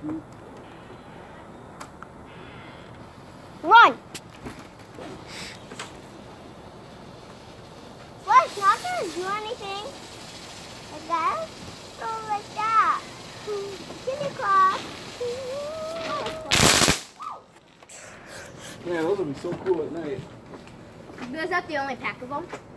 Run! Well, it's not going to do anything. Like that? Oh, like that. Give me a claw. Man, those would be so cool at night. Is that the only pack of them?